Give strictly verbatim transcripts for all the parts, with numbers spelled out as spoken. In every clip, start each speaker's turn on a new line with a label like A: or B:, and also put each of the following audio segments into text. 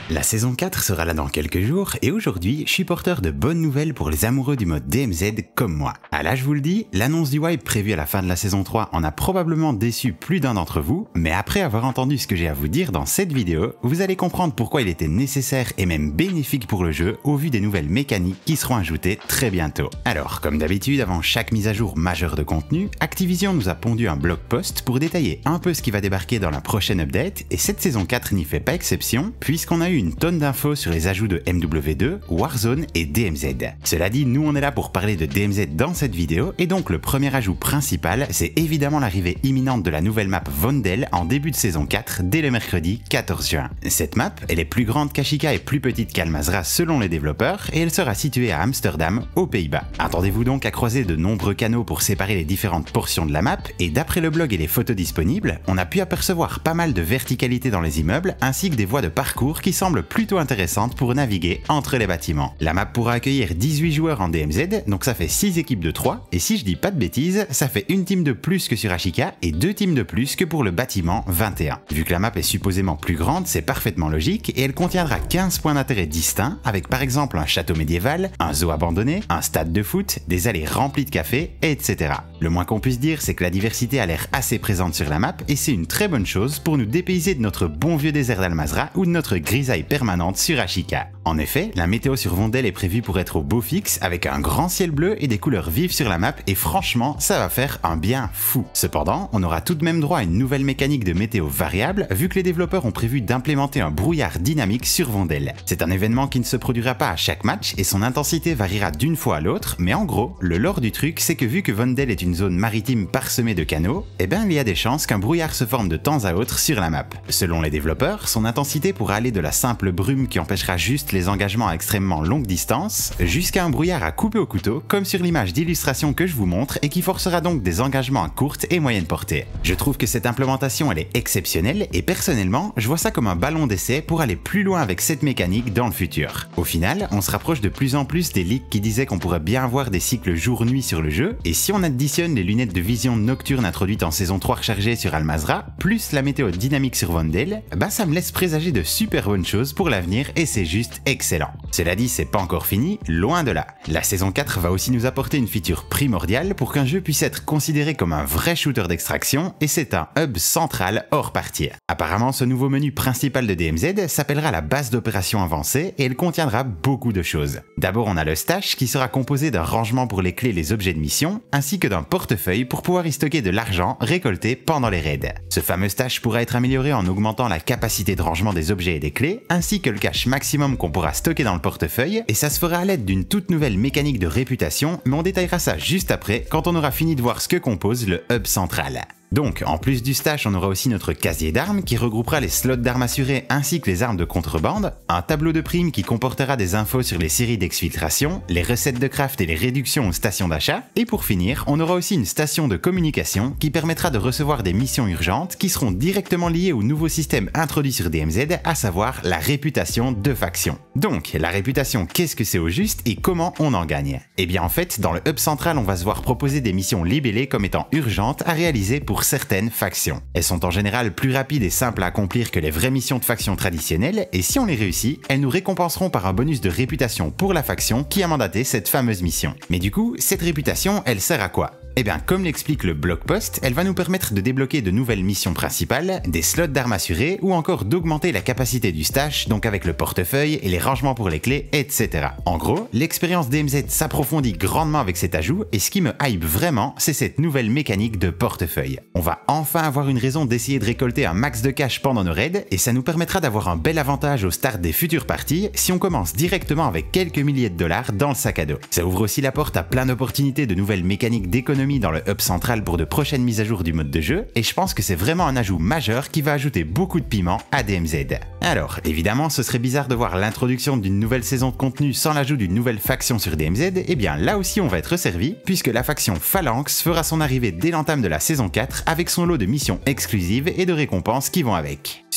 A: La saison quatre sera là dans quelques jours et aujourd'hui, je suis porteur de bonnes nouvelles pour les amoureux du mode D M Z comme moi. Ah là je vous le dis, l'annonce du wipe prévue à la fin de la saison trois en a probablement déçu plus d'un d'entre vous, mais après avoir entendu ce que j'ai à vous dire dans cette vidéo, vous allez comprendre pourquoi il était nécessaire et même bénéfique pour le jeu au vu des nouvelles mécaniques qui seront ajoutées très bientôt. Alors, comme d'habitude, avant chaque mise à jour majeure de contenu, Activision nous a pondu un blog post pour détailler un peu ce qui va débarquer dans la prochaine update et cette saison quatre n'y fait pas exception puisqu'on a eu une tonne d'infos sur les ajouts de M W deux, Warzone et D M Z. Cela dit, nous on est là pour parler de D M Z dans cette vidéo et donc le premier ajout principal, c'est évidemment l'arrivée imminente de la nouvelle map Vondel en début de saison quatre dès le mercredi quatorze juin. Cette map, elle est plus grande qu'Ashika et plus petite qu'Al-Mazrah selon les développeurs et elle sera située à Amsterdam, aux Pays-Bas. Attendez-vous donc à croiser de nombreux canaux pour séparer les différentes portions de la map et d'après le blog et les photos disponibles, on a pu apercevoir pas mal de verticalité dans les immeubles ainsi que des voies de parcours qui semblent plutôt intéressantes pour naviguer entre les bâtiments. La map pourra accueillir dix-huit joueurs en D M Z, donc ça fait six équipes de trois, et si je dis pas de bêtises, ça fait une team de plus que sur Ashika et deux teams de plus que pour le bâtiment vingt et un. Vu que la map est supposément plus grande, c'est parfaitement logique et elle contiendra quinze points d'intérêt distincts avec par exemple un château médiéval, un zoo abandonné, un stade de foot, des allées remplies de café, et cetera. Le moins qu'on puisse dire, c'est que la diversité a l'air assez présente sur la map et c'est une très bonne chose pour nous dépayser de notre bon vieux désert d'Al-Mazrah ou de notre grisaille permanente sur Ashika. En effet, la météo sur Vondel est prévue pour être au beau fixe avec un grand ciel bleu et des couleurs vives sur la map et franchement, ça va faire un bien fou. Cependant, on aura tout de même droit à une nouvelle mécanique de météo variable vu que les développeurs ont prévu d'implémenter un brouillard dynamique sur Vondel. C'est un événement qui ne se produira pas à chaque match et son intensité variera d'une fois à l'autre, mais en gros, le lore du truc, c'est que vu que Vondel est une zone maritime parsemée de canaux, eh ben il y a des chances qu'un brouillard se forme de temps à autre sur la map. Selon les développeurs, son intensité pourra aller de la simple brume qui empêchera juste les engagements à extrêmement longue distance, jusqu'à un brouillard à couper au couteau, comme sur l'image d'illustration que je vous montre et qui forcera donc des engagements à courte et moyenne portée. Je trouve que cette implémentation elle est exceptionnelle et personnellement, je vois ça comme un ballon d'essai pour aller plus loin avec cette mécanique dans le futur. Au final, on se rapproche de plus en plus des leaks qui disaient qu'on pourrait bien avoir des cycles jour-nuit sur le jeu, et si on additionne les lunettes de vision nocturne introduites en saison trois rechargées sur Al-Mazrah, plus la météo dynamique sur Vondel, bah ça me laisse présager de super bonnes choses pour l'avenir et c'est juste excellent. Cela dit, c'est pas encore fini, loin de là. La saison quatre va aussi nous apporter une feature primordiale pour qu'un jeu puisse être considéré comme un vrai shooter d'extraction et c'est un hub central hors partie. Apparemment, ce nouveau menu principal de D M Z s'appellera la base d'opération avancée et elle contiendra beaucoup de choses. D'abord, on a le stash qui sera composé d'un rangement pour les clés et les objets de mission ainsi que d'un portefeuille pour pouvoir y stocker de l'argent récolté pendant les raids. Ce fameux stash pourra être amélioré en augmentant la capacité de rangement des objets et des clés ainsi que le cash maximum qu'on pourra stocker dans le portefeuille et ça se fera à l'aide d'une toute nouvelle mécanique de réputation, mais on détaillera ça juste après quand on aura fini de voir ce que compose le hub central. Donc, en plus du stash, on aura aussi notre casier d'armes qui regroupera les slots d'armes assurées ainsi que les armes de contrebande, un tableau de primes qui comportera des infos sur les séries d'exfiltration, les recettes de craft et les réductions aux stations d'achat, et pour finir, on aura aussi une station de communication qui permettra de recevoir des missions urgentes qui seront directement liées au nouveau système introduit sur D M Z, à savoir la réputation de faction. Donc, la réputation, qu'est-ce que c'est au juste et comment on en gagne? Eh bien en fait, dans le hub central, on va se voir proposer des missions libellées comme étant urgentes à réaliser pour certaines factions. Elles sont en général plus rapides et simples à accomplir que les vraies missions de faction traditionnelles et si on les réussit, elles nous récompenseront par un bonus de réputation pour la faction qui a mandaté cette fameuse mission. Mais du coup, cette réputation, elle sert à quoi? Eh bien, comme l'explique le blog post, elle va nous permettre de débloquer de nouvelles missions principales, des slots d'armes assurées ou encore d'augmenter la capacité du stash, donc avec le portefeuille et les rangements pour les clés, et cetera. En gros, l'expérience D M Z s'approfondit grandement avec cet ajout et ce qui me hype vraiment, c'est cette nouvelle mécanique de portefeuille. On va enfin avoir une raison d'essayer de récolter un max de cash pendant nos raids et ça nous permettra d'avoir un bel avantage au start des futures parties si on commence directement avec quelques milliers de dollars dans le sac à dos. Ça ouvre aussi la porte à plein d'opportunités de nouvelles mécaniques d'économie dans le hub central pour de prochaines mises à jour du mode de jeu et je pense que c'est vraiment un ajout majeur qui va ajouter beaucoup de piment à D M Z. Alors évidemment ce serait bizarre de voir l'introduction d'une nouvelle saison de contenu sans l'ajout d'une nouvelle faction sur D M Z, et bien là aussi on va être servi puisque la faction Phalanx fera son arrivée dès l'entame de la saison quatre avec son lot de missions exclusives et de récompenses qui vont avec.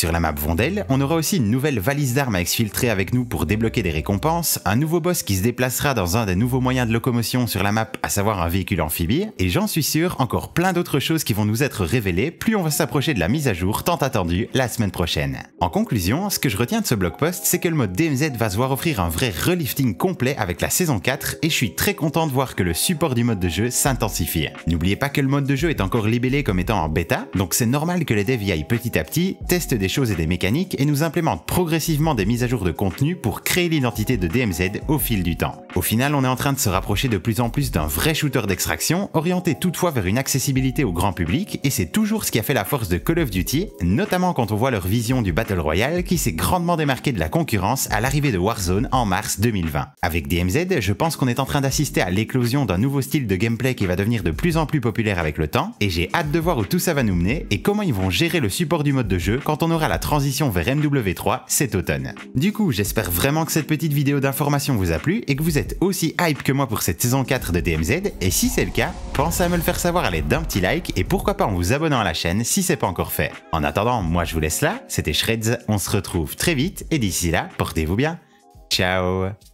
A: Sur la map Vondel, on aura aussi une nouvelle valise d'armes à exfiltrer avec nous pour débloquer des récompenses, un nouveau boss qui se déplacera dans un des nouveaux moyens de locomotion sur la map, à savoir un véhicule amphibie, et j'en suis sûr, encore plein d'autres choses qui vont nous être révélées plus on va s'approcher de la mise à jour tant attendue la semaine prochaine. En conclusion, ce que je retiens de ce blog post, c'est que le mode D M Z va se voir offrir un vrai relifting complet avec la saison quatre, et je suis très content de voir que le support du mode de jeu s'intensifie. N'oubliez pas que le mode de jeu est encore libellé comme étant en bêta, donc c'est normal que les devs y aillent petit à petit, testent des choses et des mécaniques et nous implémentent progressivement des mises à jour de contenu pour créer l'identité de D M Z au fil du temps. Au final, on est en train de se rapprocher de plus en plus d'un vrai shooter d'extraction, orienté toutefois vers une accessibilité au grand public, et c'est toujours ce qui a fait la force de Call of Duty, notamment quand on voit leur vision du Battle Royale qui s'est grandement démarquée de la concurrence à l'arrivée de Warzone en mars deux mille vingt. Avec D M Z, je pense qu'on est en train d'assister à l'éclosion d'un nouveau style de gameplay qui va devenir de plus en plus populaire avec le temps, et j'ai hâte de voir où tout ça va nous mener et comment ils vont gérer le support du mode de jeu quand on aura la transition vers M W trois cet automne. Du coup, j'espère vraiment que cette petite vidéo d'information vous a plu et que vous êtes aussi hype que moi pour cette saison quatre de D M Z, et si c'est le cas, pensez à me le faire savoir à l'aide d'un petit like et pourquoi pas en vous abonnant à la chaîne si c'est pas encore fait. En attendant, moi je vous laisse là, c'était Shreds, on se retrouve très vite et d'ici là, portez-vous bien. Ciao.